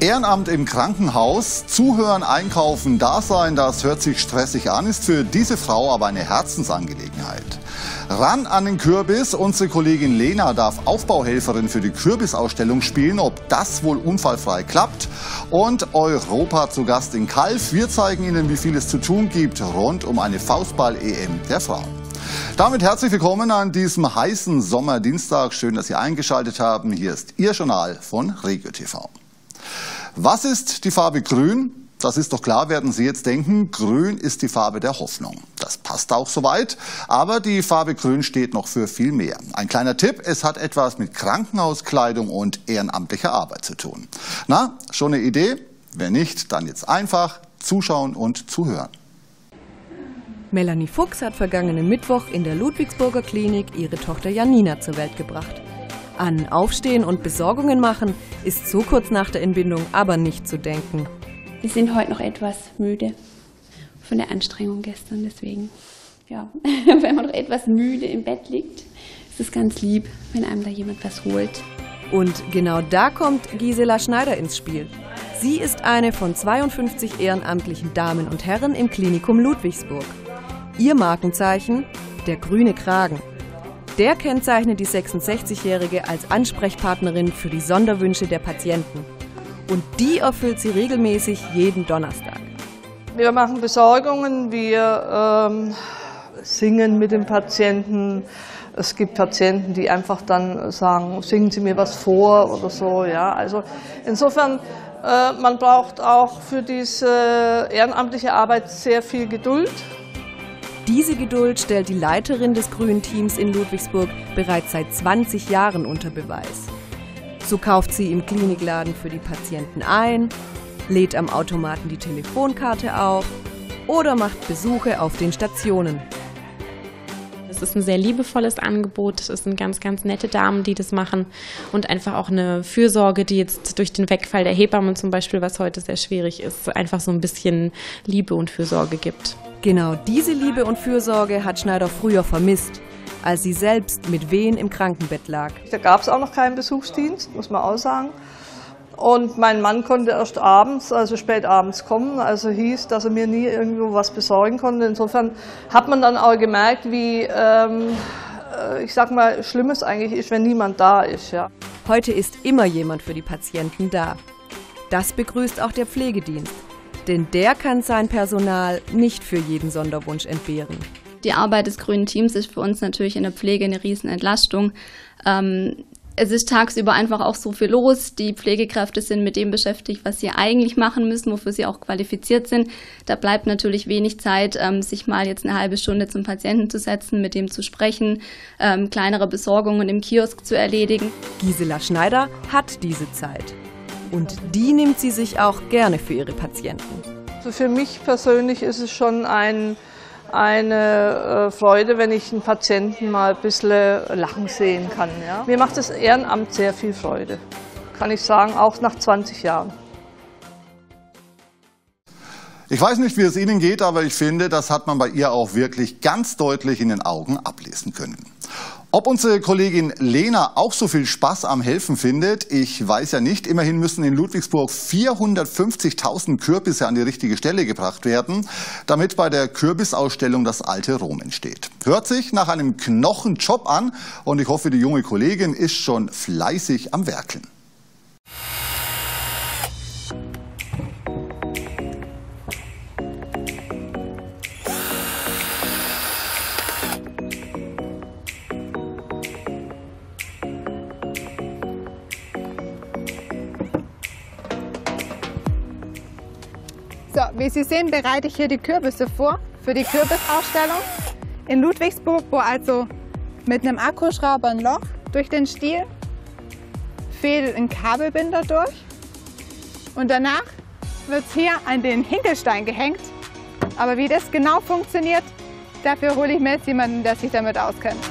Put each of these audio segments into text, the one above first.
Ehrenamt im Krankenhaus, zuhören, einkaufen, da sein, das hört sich stressig an, ist für diese Frau aber eine Herzensangelegenheit. Ran an den Kürbis, unsere Kollegin Lena darf Aufbauhelferin für die Kürbisausstellung spielen, ob das wohl unfallfrei klappt. Und Europa zu Gast in Calw, wir zeigen Ihnen, wie viel es zu tun gibt rund um eine Faustball-EM der Frauen. Damit herzlich willkommen an diesem heißen Sommerdienstag. Schön, dass Sie eingeschaltet haben. Hier ist Ihr Journal von Regio TV. Was ist die Farbe Grün? Das ist doch klar, werden Sie jetzt denken. Grün ist die Farbe der Hoffnung. Das passt auch soweit. Aber die Farbe Grün steht noch für viel mehr. Ein kleiner Tipp, es hat etwas mit Krankenhauskleidung und ehrenamtlicher Arbeit zu tun. Na, schon eine Idee? Wenn nicht, dann jetzt einfach zuschauen und zuhören. Melanie Fuchs hat vergangenen Mittwoch in der Ludwigsburger Klinik ihre Tochter Janina zur Welt gebracht. An Aufstehen und Besorgungen machen ist so kurz nach der Entbindung aber nicht zu denken. Wir sind heute noch etwas müde von der Anstrengung gestern, deswegen, ja, wenn man noch etwas müde im Bett liegt, ist es ganz lieb, wenn einem da jemand was holt. Und genau da kommt Gisela Schneider ins Spiel. Sie ist eine von 52 ehrenamtlichen Damen und Herren im Klinikum Ludwigsburg. Ihr Markenzeichen? Der grüne Kragen. Der kennzeichnet die 66-Jährige als Ansprechpartnerin für die Sonderwünsche der Patienten. Und die erfüllt sie regelmäßig jeden Donnerstag. Wir machen Besorgungen, wir singen mit den Patienten. Es gibt Patienten, die einfach dann sagen, singen Sie mir was vor oder so. Ja. Also insofern, man braucht auch für diese ehrenamtliche Arbeit sehr viel Geduld. Diese Geduld stellt die Leiterin des Grünen Teams in Ludwigsburg bereits seit 20 Jahren unter Beweis. So kauft sie im Klinikladen für die Patienten ein, lädt am Automaten die Telefonkarte auf oder macht Besuche auf den Stationen. Es ist ein sehr liebevolles Angebot, es sind ganz, ganz nette Damen, die das machen und einfach auch eine Fürsorge, die jetzt durch den Wegfall der Hebammen zum Beispiel, was heute sehr schwierig ist, einfach so ein bisschen Liebe und Fürsorge gibt. Genau diese Liebe und Fürsorge hat Schneider früher vermisst, als sie selbst mit Wehen im Krankenbett lag. Da gab es auch noch keinen Besuchsdienst, muss man auch sagen. Und mein Mann konnte erst abends, also spät abends kommen, also hieß, dass er mir nie irgendwo was besorgen konnte. Insofern hat man dann auch gemerkt, wie, ich sag mal, schlimm es eigentlich ist, wenn niemand da ist. Ja. Heute ist immer jemand für die Patienten da. Das begrüßt auch der Pflegedienst. Denn der kann sein Personal nicht für jeden Sonderwunsch entbehren. Die Arbeit des Grünen Teams ist für uns natürlich in der Pflege eine Riesenentlastung. Es ist tagsüber einfach auch so viel los. Die Pflegekräfte sind mit dem beschäftigt, was sie eigentlich machen müssen, wofür sie auch qualifiziert sind. Da bleibt natürlich wenig Zeit, sich mal jetzt eine halbe Stunde zum Patienten zu setzen, mit dem zu sprechen, kleinere Besorgungen im Kiosk zu erledigen. Gisela Schneider hat diese Zeit. Und die nimmt sie sich auch gerne für ihre Patienten. Also für mich persönlich ist es schon eine Freude, wenn ich einen Patienten mal ein bisschen lachen sehen kann. Ja. Mir macht das Ehrenamt sehr viel Freude, kann ich sagen, auch nach 20 Jahren. Ich weiß nicht, wie es Ihnen geht, aber ich finde, das hat man bei ihr auch wirklich ganz deutlich in den Augen ablesen können. Ob unsere Kollegin Lena auch so viel Spaß am Helfen findet, ich weiß ja nicht. Immerhin müssen in Ludwigsburg 450.000 Kürbisse an die richtige Stelle gebracht werden, damit bei der Kürbisausstellung das alte Rom entsteht. Hört sich nach einem Knochenjob an und ich hoffe, die junge Kollegin ist schon fleißig am Werkeln. So, wie Sie sehen, bereite ich hier die Kürbisse vor für die Kürbisausstellung in Ludwigsburg, wo also mit einem Akkuschrauber ein Loch durch den Stiel, fädelt ein Kabelbinder durch und danach wird es hier an den Hinkelstein gehängt. Aber wie das genau funktioniert, dafür hole ich mir jetzt jemanden, der sich damit auskennt.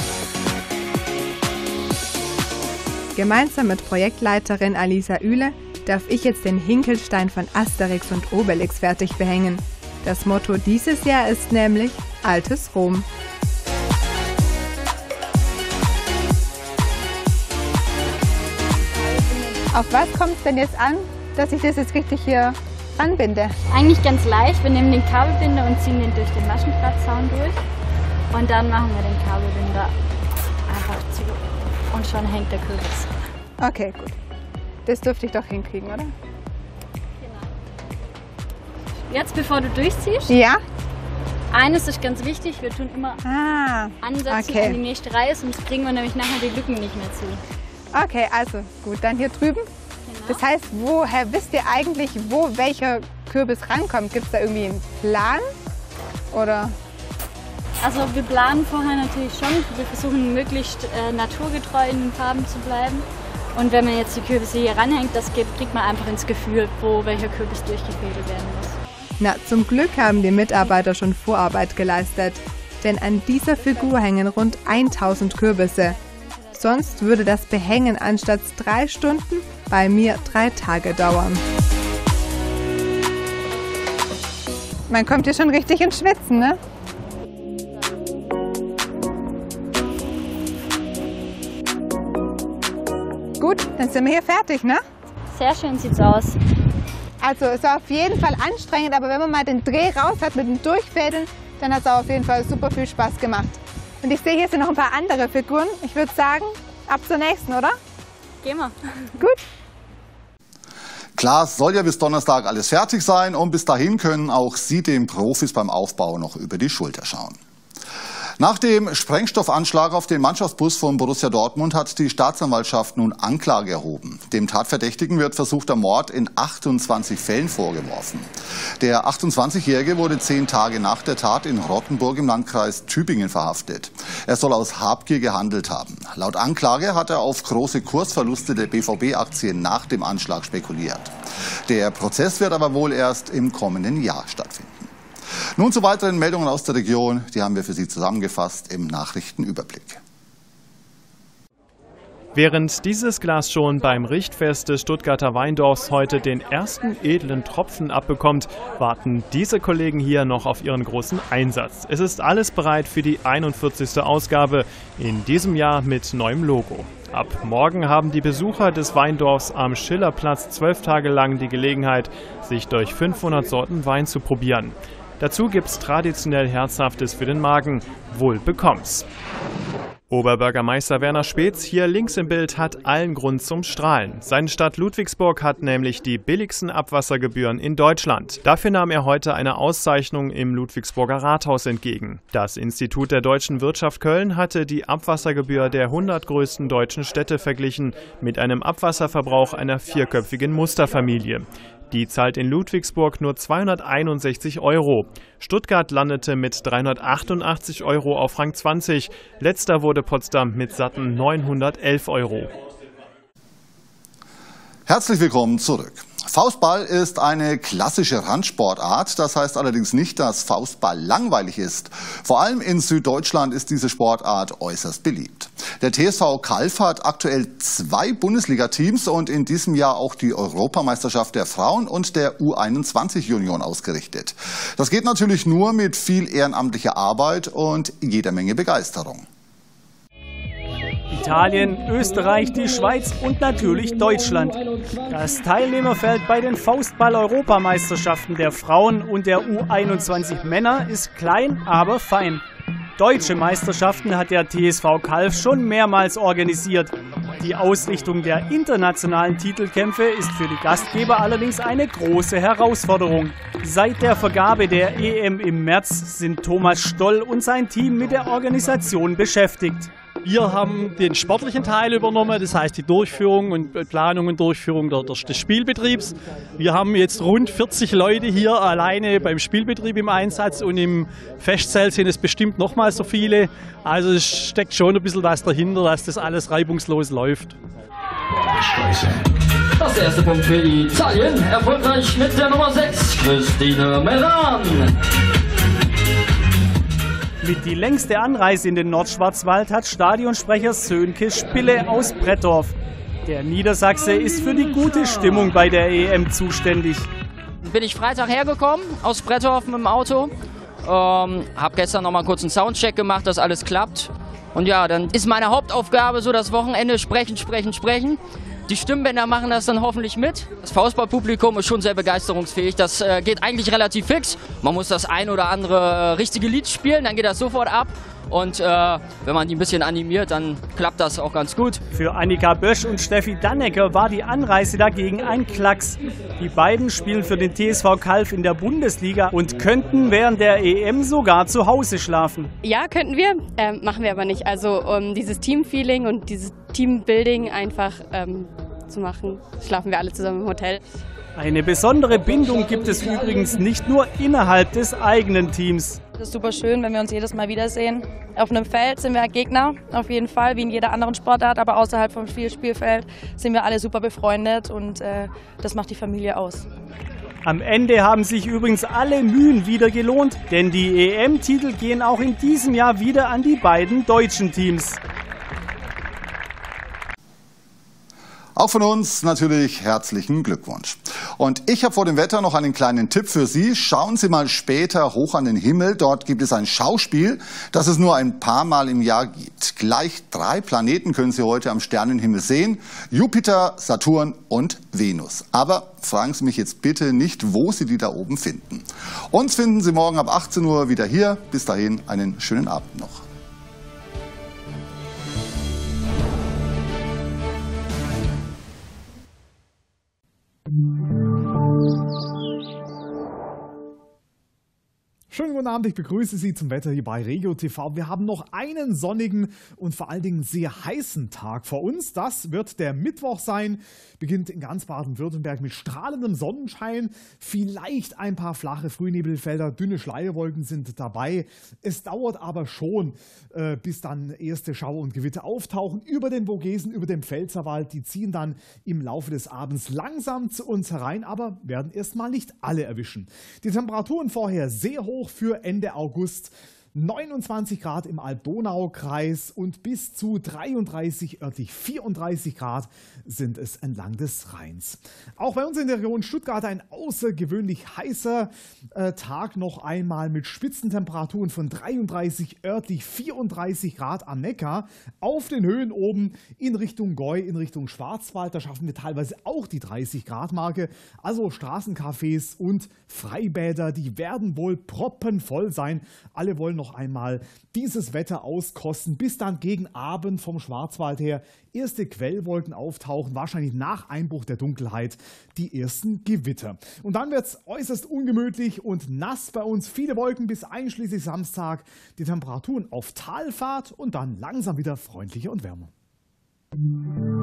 Gemeinsam mit Projektleiterin Alisa Ühle darf ich jetzt den Hinkelstein von Asterix und Obelix fertig behängen. Das Motto dieses Jahr ist nämlich Altes Rom. Auf was kommt es denn jetzt an dass ich das jetzt richtig hier anbinde? Eigentlich ganz leicht. Wir nehmen den Kabelbinder und ziehen den durch den Maschendrahtzaun durch. Und dann machen wir den Kabelbinder einfach zu. Und schon hängt der Kürbis. Okay, gut. Das dürfte ich doch hinkriegen, oder? Jetzt, bevor du durchziehst, Ja. eines ist ganz wichtig, wir tun immer ansetzen okay. an die nächste Reihe, sonst kriegen wir nämlich nachher die Lücken nicht mehr zu. Okay, also gut, dann hier drüben. Genau. Das heißt, woher wisst ihr eigentlich, wo welcher Kürbis rankommt? Gibt es da irgendwie einen Plan? Oder? Also wir planen vorher natürlich schon, wir versuchen möglichst naturgetreu in den Farben zu bleiben. Und wenn man jetzt die Kürbisse hier ranhängt, das kriegt man einfach ins Gefühl, wo welcher Kürbis durchgefädelt werden muss. Na, zum Glück haben die Mitarbeiter schon Vorarbeit geleistet. Denn an dieser Figur hängen rund 1000 Kürbisse. Sonst würde das Behängen anstatt 3 Stunden bei mir 3 Tage dauern. Man kommt hier schon richtig ins Schwitzen, ne? Gut, dann sind wir hier fertig, ne? Sehr schön sieht's aus. Also es war auf jeden Fall anstrengend, aber wenn man mal den Dreh raus hat mit dem Durchfädeln, dann hat es auch auf jeden Fall super viel Spaß gemacht. Und ich sehe, hier sind noch ein paar andere Figuren. Ich würde sagen, ab zur nächsten, oder? Gehen wir. Gut. Klar, es soll ja bis Donnerstag alles fertig sein und bis dahin können auch Sie den Profis beim Aufbau noch über die Schulter schauen. Nach dem Sprengstoffanschlag auf den Mannschaftsbus von Borussia Dortmund hat die Staatsanwaltschaft nun Anklage erhoben. Dem Tatverdächtigen wird versuchter Mord in 28 Fällen vorgeworfen. Der 28-Jährige wurde 10 Tage nach der Tat in Rottenburg im Landkreis Tübingen verhaftet. Er soll aus Habgier gehandelt haben. Laut Anklage hat er auf große Kursverluste der BVB-Aktien nach dem Anschlag spekuliert. Der Prozess wird aber wohl erst im kommenden Jahr stattfinden. Nun zu weiteren Meldungen aus der Region. Die haben wir für Sie zusammengefasst im Nachrichtenüberblick. Während dieses Glas schon beim Richtfest des Stuttgarter Weindorfs heute den ersten edlen Tropfen abbekommt, warten diese Kollegen hier noch auf ihren großen Einsatz. Es ist alles bereit für die 41. Ausgabe, in diesem Jahr mit neuem Logo. Ab morgen haben die Besucher des Weindorfs am Schillerplatz 12 Tage lang die Gelegenheit, sich durch 500 Sorten Wein zu probieren. Dazu gibt's traditionell Herzhaftes für den Magen. Wohl bekomm's. Oberbürgermeister Werner Spetz, hier links im Bild, hat allen Grund zum Strahlen. Seine Stadt Ludwigsburg hat nämlich die billigsten Abwassergebühren in Deutschland. Dafür nahm er heute eine Auszeichnung im Ludwigsburger Rathaus entgegen. Das Institut der deutschen Wirtschaft Köln hatte die Abwassergebühr der 100 größten deutschen Städte verglichen mit einem Abwasserverbrauch einer 4-köpfigen Musterfamilie. Die zahlt in Ludwigsburg nur 261 €. Stuttgart landete mit 388 € auf Rang 20. Letzter wurde Potsdam mit satten 911 €. Herzlich willkommen zurück. Faustball ist eine klassische Randsportart. Das heißt allerdings nicht, dass Faustball langweilig ist. Vor allem in Süddeutschland ist diese Sportart äußerst beliebt. Der TSV Calw hat aktuell 2 Bundesliga-Teams und in diesem Jahr auch die Europameisterschaft der Frauen und der U21-Union ausgerichtet. Das geht natürlich nur mit viel ehrenamtlicher Arbeit und jeder Menge Begeisterung. Italien, Österreich, die Schweiz und natürlich Deutschland. Das Teilnehmerfeld bei den Faustball-Europameisterschaften der Frauen und der U21 Männer ist klein, aber fein. Deutsche Meisterschaften hat der TSV Calw schon mehrmals organisiert. Die Ausrichtung der internationalen Titelkämpfe ist für die Gastgeber allerdings eine große Herausforderung. Seit der Vergabe der EM im März sind Thomas Stoll und sein Team mit der Organisation beschäftigt. Wir haben den sportlichen Teil übernommen, das heißt die Durchführung und Planung und Durchführung des Spielbetriebs. Wir haben jetzt rund 40 Leute hier alleine beim Spielbetrieb im Einsatz und im Festzelt sind es bestimmt noch mal so viele. Also es steckt schon ein bisschen was dahinter, dass das alles reibungslos läuft. Das erste Punkt für Italien, erfolgreich mit der Nummer 6, Christine Meran. Mit die längste Anreise in den Nordschwarzwald hat Stadionsprecher Sönke Spille aus Brettorf. Der Niedersachse ist für die gute Stimmung bei der EM zuständig. Bin ich Freitag hergekommen aus Brettorf mit dem Auto. Hab gestern noch mal kurz einen Soundcheck gemacht, dass alles klappt. Und ja, dann ist meine Hauptaufgabe so das Wochenende sprechen. Die Stimmbänder machen das dann hoffentlich mit. Das Faustballpublikum ist schon sehr begeisterungsfähig. Das geht eigentlich relativ fix. Man muss das ein oder andere richtige Lied spielen, dann geht das sofort ab. Und wenn man die ein bisschen animiert, dann klappt das auch ganz gut. Für Annika Bösch und Steffi Dannecker war die Anreise dagegen ein Klacks. Die beiden spielen für den TSV Calw in der Bundesliga und könnten während der EM sogar zu Hause schlafen. Ja, könnten wir, machen wir aber nicht. Also um dieses Teamfeeling und dieses Teambuilding einfach zu machen, schlafen wir alle zusammen im Hotel. Eine besondere Bindung gibt es übrigens nicht nur innerhalb des eigenen Teams. Es ist super schön, wenn wir uns jedes Mal wiedersehen. Auf einem Feld sind wir Gegner, auf jeden Fall, wie in jeder anderen Sportart, aber außerhalb vom Spielfeld sind wir alle super befreundet und das macht die Familie aus. Am Ende haben sich übrigens alle Mühen wieder gelohnt, denn die EM-Titel gehen auch in diesem Jahr wieder an die beiden deutschen Teams. Auch von uns natürlich herzlichen Glückwunsch. Und ich habe vor dem Wetter noch einen kleinen Tipp für Sie. Schauen Sie mal später hoch an den Himmel. Dort gibt es ein Schauspiel, das es nur ein paar Mal im Jahr gibt. Gleich 3 Planeten können Sie heute am Sternenhimmel sehen. Jupiter, Saturn und Venus. Aber fragen Sie mich jetzt bitte nicht, wo Sie die da oben finden. Uns finden Sie morgen ab 18 Uhr wieder hier. Bis dahin einen schönen Abend noch. Schönen guten Abend, ich begrüße Sie zum Wetter hier bei Regio TV. Wir haben noch einen sonnigen und vor allen Dingen sehr heißen Tag vor uns. Das wird der Mittwoch sein, beginnt in ganz Baden-Württemberg mit strahlendem Sonnenschein. Vielleicht ein paar flache Frühnebelfelder, dünne Schleierwolken sind dabei. Es dauert aber schon, bis dann erste Schauer und Gewitter auftauchen über den Vogesen, über dem Pfälzerwald. Die ziehen dann im Laufe des Abends langsam zu uns herein, aber werden erstmal nicht alle erwischen. Die Temperaturen vorher sehr hoch für Ende August. 29 Grad im Alb-Donau-Kreis und bis zu 33, örtlich 34 Grad sind es entlang des Rheins. Auch bei uns in der Region Stuttgart ein außergewöhnlich heißer Tag noch einmal mit Spitzentemperaturen von 33, örtlich 34 Grad am Neckar. Auf den Höhen oben in Richtung Gäu, in Richtung Schwarzwald, da schaffen wir teilweise auch die 30 Grad Marke. Also Straßencafés und Freibäder, die werden wohl proppenvoll sein. Alle wollen noch einmal dieses Wetter auskosten, bis dann gegen Abend vom Schwarzwald her erste Quellwolken auftauchen, wahrscheinlich nach Einbruch der Dunkelheit die ersten Gewitter. Und dann wird es äußerst ungemütlich und nass bei uns, viele Wolken bis einschließlich Samstag, die Temperaturen auf Talfahrt und dann langsam wieder freundlicher und wärmer.